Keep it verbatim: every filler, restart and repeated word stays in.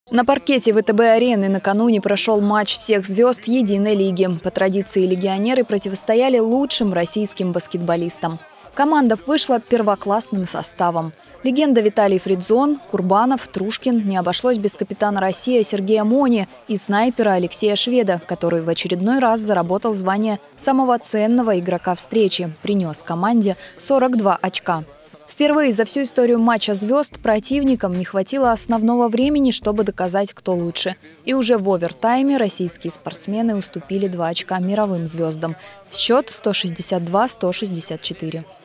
На паркете ВТБ-арены накануне прошел матч всех звезд единой лиги. По традиции легионеры противостояли лучшим российским баскетболистам. Команда вышла первоклассным составом. Легенда Виталий Фридзон, Курбанов, Трушкин, не обошлось без капитана России Сергея Мони и снайпера Алексея Шведа, который в очередной раз заработал звание самого ценного игрока встречи, принес команде сорок два очка. Впервые за всю историю матча звезд противникам не хватило основного времени, чтобы доказать, кто лучше. И уже в овертайме российские спортсмены уступили два очка мировым звездам. Счет сто шестьдесят два — сто шестьдесят четыре.